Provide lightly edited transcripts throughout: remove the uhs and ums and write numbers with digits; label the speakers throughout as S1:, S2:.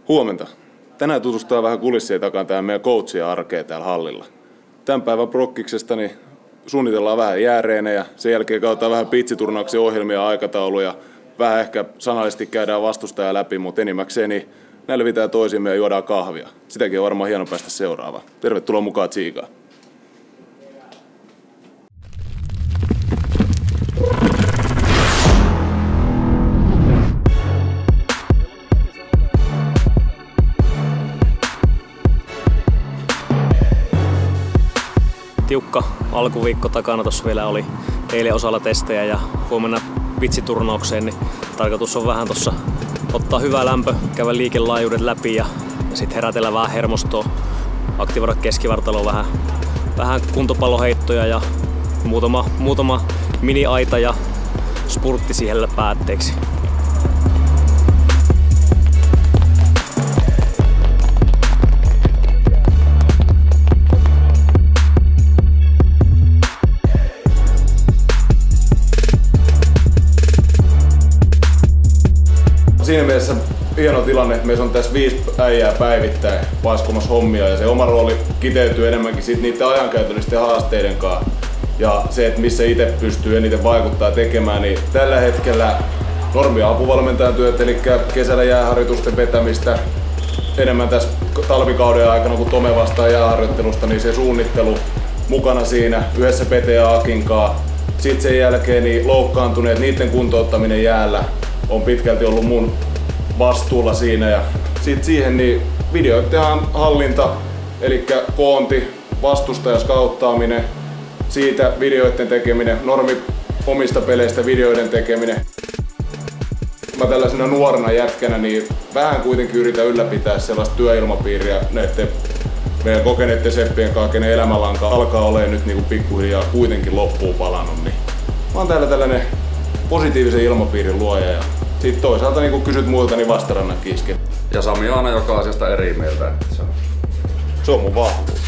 S1: Huomenta. Tänään tutustutaan vähän kulissien takaan tähän meidän coachien arkeen täällä hallilla. Tämän päivän prokkiksesta niin suunnitellaan vähän jääreenejä, sen jälkeen katsotaan vähän pitsiturnauksen ohjelmia ja aikatauluja. Vähän ehkä sanallisesti käydään vastustajaa läpi, mutta enimmäkseen niin nälvitään toisimme ja juodaan kahvia. Sitäkin on varmaan hieno päästä seuraavaan. Tervetuloa mukaan tsiikaan.
S2: Tiukka alkuviikko takana, tuossa vielä oli eilen osalla testejä ja huomenna pitsiturnaukseen, niin tarkoitus on vähän tuossa ottaa hyvä lämpö, käydä liikelaajuudet läpi ja sitten herätellä vähän hermostoa, aktivoida keskivartaloa vähän kuntopalloheittoja ja muutama mini-aita ja spurtti siihen päätteeksi.
S1: Siinä mielessä hieno tilanne, että meissä on tässä 5 äijää päivittäin paiskomassa hommia ja se oma rooli kiteytyy enemmänkin siitä niiden ajankäytöllisten haasteiden kanssa. Ja se, että missä itse pystyy eniten vaikuttaa tekemään, niin tällä hetkellä normi- ja apuvalmentajan työt, eli kesällä jääharjoitusten vetämistä, enemmän tässä talvikauden aikana kun Tome vastaa jääharjoittelusta, niin se suunnittelu mukana siinä yhdessä Pete ja Akin kanssa. Sitten sen jälkeen niin loukkaantuneet, niiden kuntouttaminen jäällä on pitkälti ollut mun vastuulla siinä ja sitten siihen niin videoiden hallinta, eli koonti, vastustaja skauttaaminen, siitä videoiden tekeminen, normi omista peleistä videoiden tekeminen. Mä tällaisena nuorena jätkänä niin vähän kuitenkin yritän ylläpitää sellaista työilmapiiriä näiden meidän kokeneiden seppien kanssa, kenen elämänlanka alkaa olemaan nyt niin pikkuhiljaa kuitenkin loppuun palannut. Niin mä oon täällä tällainen positiivisen ilmapiirin luoja ja sitten toisaalta niin kun kysyt muilta, niin vastarannan kiske.
S3: Ja Sami on aina joka asiasta eri mieltä.
S1: Se on mun vahvuus.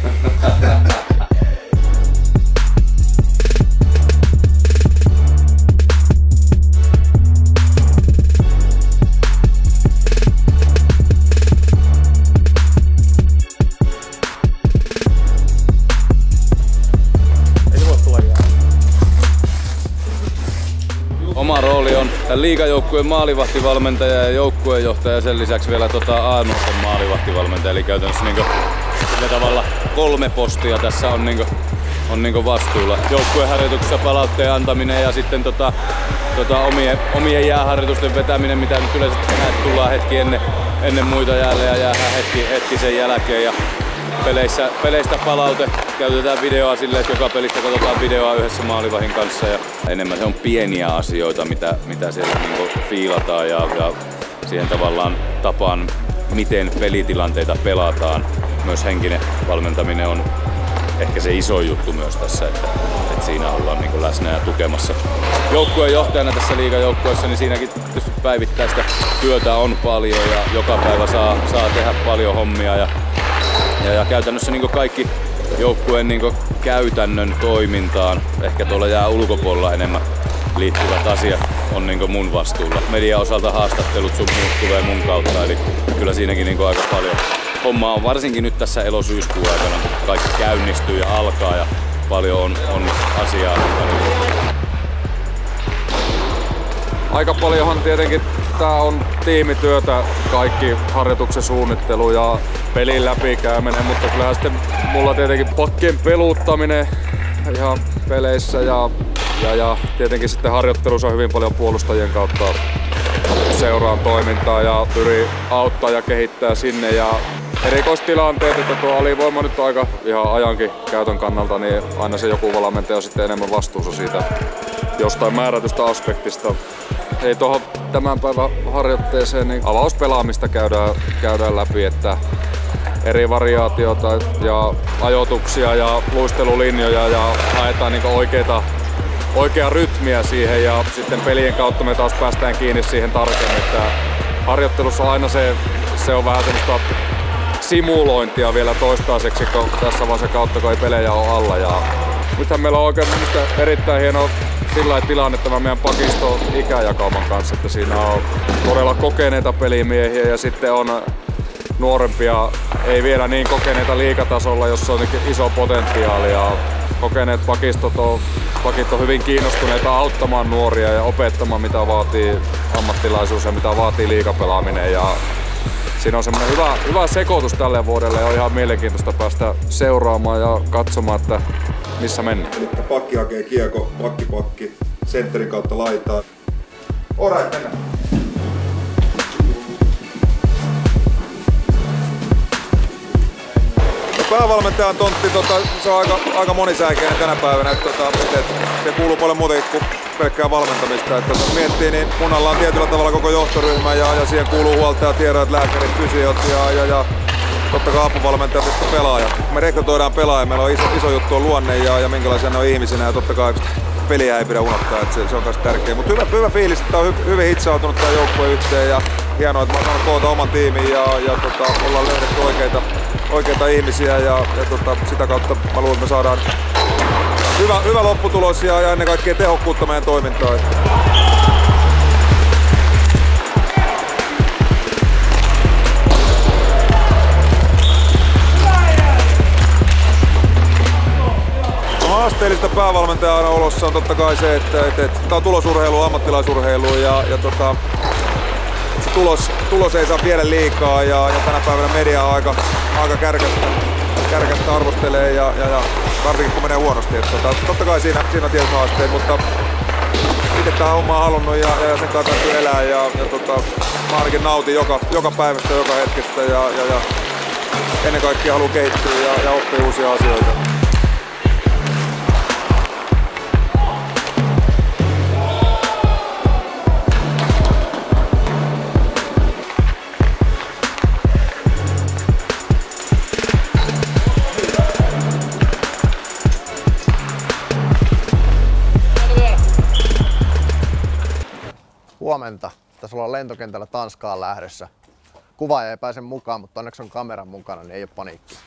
S3: Oma rooli on liigajoukkueen maalivahtivalmentaja ja joukkueenjohtaja ja sen lisäksi vielä A-nuorten maalivahtivalmentaja. Eli käytännössä sillä tavalla 3 postia tässä on vastuulla. Joukkueharjoituksessa palautteen antaminen ja sitten omien jääharjoitusten vetäminen, mitä nyt yleensä tullaan hetki ennen muita jäälle ja jäähän hetki sen jälkeen. Ja peleistä palaute, käytetään videoa silleen, että joka pelistä katsotaan videoa yhdessä maalivahin kanssa. Ja enemmän se on pieniä asioita, mitä siellä fiilataan ja siihen tavallaan tapaan, miten pelitilanteita pelataan. Myös henkinen valmentaminen on ehkä se iso juttu myös tässä, että siinä ollaan läsnä ja tukemassa. Joukkueen johtajana tässä liigajoukkueessa, niin siinäkin tietysti päivittäistä työtä on paljon ja joka päivä saa tehdä paljon hommia. Ja käytännössä kaikki joukkueen käytännön toimintaan, ehkä tuolla jää ulkopuolella enemmän liittyvät asiat on mun vastuulla. Median osalta haastattelut sun muut tulee mun kautta, eli kyllä siinäkin aika paljon hommaa on, varsinkin nyt tässä elo-syyskuun aikana. Kaikki käynnistyy ja alkaa ja paljon on asiaa.
S4: Aika paljonhan tietenkin tää on tiimityötä, kaikki harjoituksen suunnittelu ja pelin läpikäyminen, mutta kyllähän sitten mulla tietenkin pakkien peluuttaminen ihan peleissä ja tietenkin sitten harjoittelussa hyvin paljon puolustajien kautta seuraan toimintaa ja pyrin auttaa ja kehittää sinne ja erikoistilanteet, että tuo alivoima nyt on aika ihan ajankin käytön kannalta, niin aina se joku valmentaja on sitten enemmän vastuussa siitä jostain määrätystä aspektista. Ei tuohon tämän päivän harjoitteeseen niin avauspelaamista käydään läpi, että eri variaatioita ja ajoituksia ja luistelulinjoja ja haetaan oikeaa rytmiä siihen ja sitten pelien kautta me taas päästään kiinni siihen tarkemmin, että harjoittelussa aina se on vähän semmoista simulointia vielä toistaiseksi tässä vaiheessa kautta, kun ei pelejä ole alla ja nythän meillä on oikein erittäin hieno sillä tilanne tämä meidän pakisto ikäjakauman kanssa, että siinä on todella kokeneita pelimiehiä ja sitten on nuorempia, ei vielä niin kokeneita liigatasolla, jossa on iso potentiaali ja kokeneet pakistot on hyvin kiinnostuneita auttamaan nuoria ja opettamaan mitä vaatii ammattilaisuus ja mitä vaatii liigapelaaminen. Ja siinä on semmoinen hyvä sekoitus tälle vuodelle ja on ihan mielenkiintoista päästä seuraamaan ja katsomaan, että missä mennään.
S5: Eli pakki hakee kiekko, pakki, sentterin kautta laitaa. Alright, mennään. Päävalmentajan tontti, se on aika monisäikeinen tänä päivänä. Se kuuluu paljon muutenkin kuin pelkkää valmentamista. Jos miettii, niin mun alla on tietyllä tavalla koko johtoryhmä ja siihen kuuluu huoltajat, hieroijat, lääkärit, fysiot ja totta kai apuvalmentajat ja pelaajat. Me rekrytoidaan pelaajia, meillä on iso juttu on luonne ja minkälaisia ne on ihmisinä ja totta kai peliä ei pidä unohtaa, että se on myös tärkeä. Mutta hyvä fiilis, että on hyvin hitsautunut tämä joukkue yhteen ja hienoa, että mä saan koota oman tiimin ja ollaan löydetty oikeita ihmisiä ja sitä kautta mä luulen, että me saadaan hyvä lopputulos ja ennen kaikkea tehokkuutta meidän toimintaan. Haasteellista päävalmentajan olossa on totta kai se, että tämä on tulosurheilu, ammattilaisurheilu ja se tulos ei saa viedä liikaa ja tänä päivänä media on aika kärkästä arvostelee ja varsinkin kun menee huonosti. Totta kai siinä on tietyt haasteet, mutta itse tämä homma on halunnut ja sen kanssa täytyy elää ja mä ainakin nautin joka päivästä, joka hetkestä ja ennen kaikkea haluan kehittyä ja oppia uusia asioita.
S6: Huomenta. Tässä ollaan lentokentällä Tanskaan lähdössä. Kuvaaja ei pääse mukaan, mutta onneksi on kameran mukana, niin ei ole paniikki.